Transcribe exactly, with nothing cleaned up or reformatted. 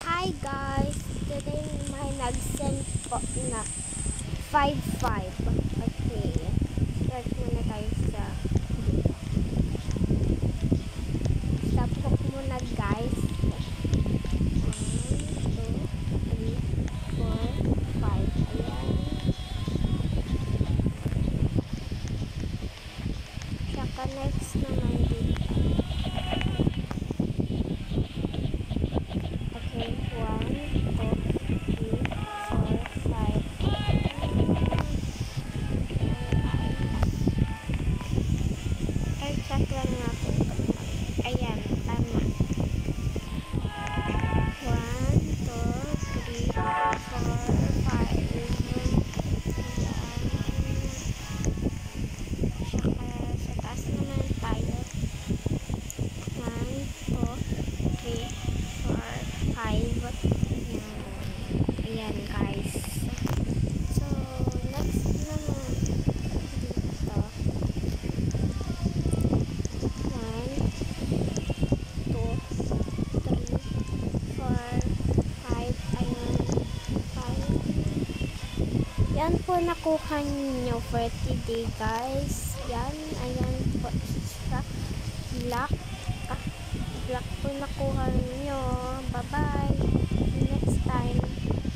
Hi guys! Today may nag-send po na five five. Okay. Start muna tayo sa stop po muna guys. one, two, three, four, five. Ayan. Tsaka next naman dito. Okay, one, two, three, four, five. Ay, check lang natin. Ayan, tama. One, two, three, four, five. Ayan. Tsaka sa taas naman tayo. One, two, three, four, five. Ayan. Ayan guys. So, next naman dito. One, two, three, four, five. Ayan. Five. Yan po nakuha niyo for today guys. Yan. Ayan po siya. Black. Ah, black po nakuha niyo. Bye bye. Next time.